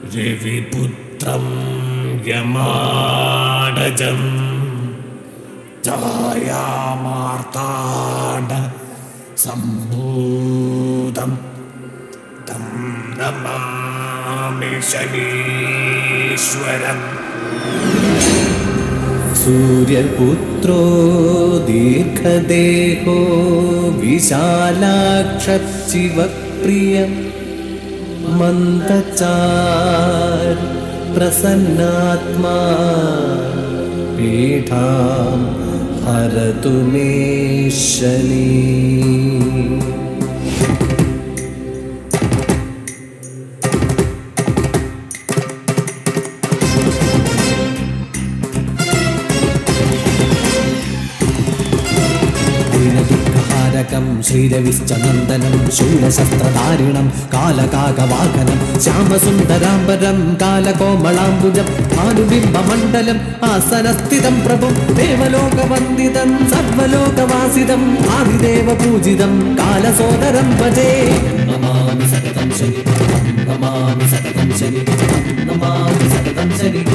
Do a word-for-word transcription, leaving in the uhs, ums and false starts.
രവിപുത്രം യമാടജം ഛായാമാർത്താണ്ഡ സംഭൂതം തം നമാമി ശനീശ്വരം. സൂര്യപുത്രോ ദീർഘദേഹോ വിശാലാക്ഷശിവപ്രിയ മന്ദചാർ പ്രസന്നാത്മാ പീഠാം ഹരതു മേ ശനി. ശ്രീരവിശ്ചനന്ദനം ശൂലശസ്ത്രധാരിണം കാലകാകവാഹനം ശ്യാമസുന്ദരാംബരം കാലകോമളാംബുജം ഭാനുബിംബമണ്ഡലം ആസനസ്ഥിതം പ്രഭും ദേവലോകവന്ദിതം സർവലോകവാസിതം ആദിദേവപൂജിതം കാലസോദരം ഭജേ. നമാമി സതതം ശനി നമാമി സതതം ശനി നമാമി സതതം ശനി.